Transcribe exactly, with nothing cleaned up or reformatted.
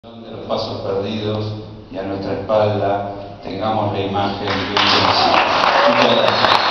De los pasos perdidos y a nuestra espalda tengamos la imagen de un... Muchas gracias.